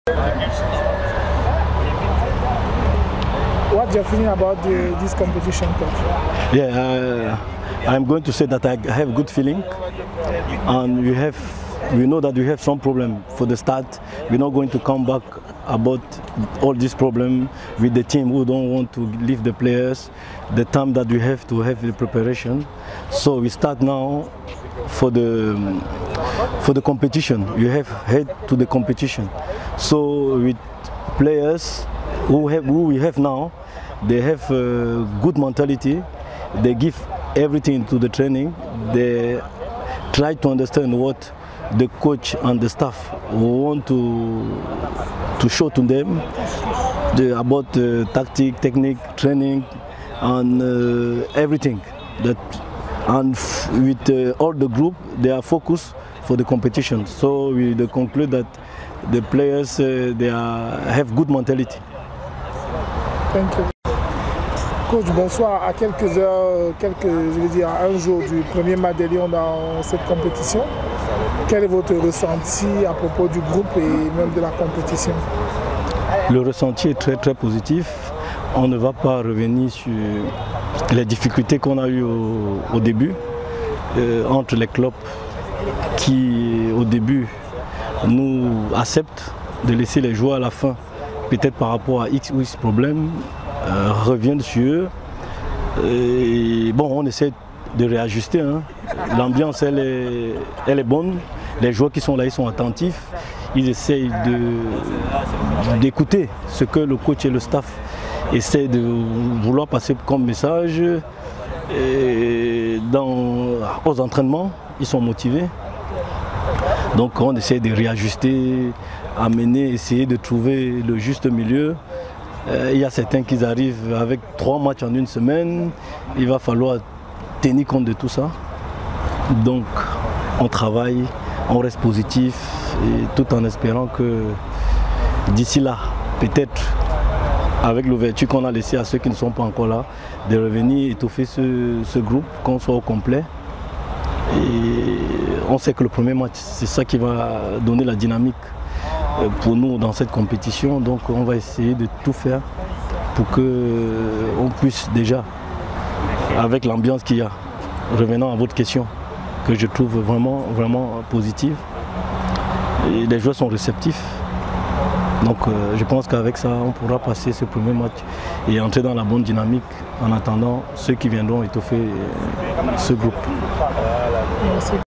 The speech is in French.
What's your feeling about this competition, coach? Yeah, I'm going to say that I have a good feeling, and we know that we have some problem for the start. We're not going to come back about all this problem with the team who don't want to leave the players, the time that we have to have the preparation. So we start now for the competition. You have head to the competition. So with players who we have now, they have a good mentality. They give everything to the training. They try to understand what the coach and the staff want to show to them about tactic, technique, training, and everything. And with all the group, they are focused for the competition. So we conclude that the players have good mentality. Thank you. Coach, bonsoir. À quelques heures, un jour du premier match des Lions dans cette compétition, quel est votre ressenti à propos du groupe et même de la compétition? Le ressenti est très très positif. On ne va pas revenir sur les difficultés qu'on a eues au début entre les clubs qui au début nous acceptent de laisser les joueurs à la fin, peut-être par rapport à X ou X problèmes, reviennent sur eux. Et bon, on essaie de réajuster. Hein. L'ambiance elle est bonne. Les joueurs qui sont là, ils sont attentifs. Ils essayent d'écouter ce que le coach et le staff essaient de vouloir passer comme message. Et aux entraînements, ils sont motivés. Donc on essaie de réajuster, essayer de trouver le juste milieu. Il y a certains qui arrivent avec 3 matchs en une semaine. Il va falloir tenir compte de tout ça. Donc on travaille, on reste positif, et tout en espérant que d'ici là, peut-être avec l'ouverture qu'on a laissée à ceux qui ne sont pas encore là, de revenir étoffer ce groupe, qu'on soit au complet. Et on sait que le premier match, c'est ça qui va donner la dynamique pour nous dans cette compétition. Donc on va essayer de tout faire pour qu'on puisse déjà, avec l'ambiance qu'il y a, revenant à votre question, que je trouve vraiment, vraiment positive. Et les joueurs sont réceptifs. Donc je pense qu'avec ça, on pourra passer ce premier match et entrer dans la bonne dynamique en attendant ceux qui viendront étoffer ce groupe. Merci.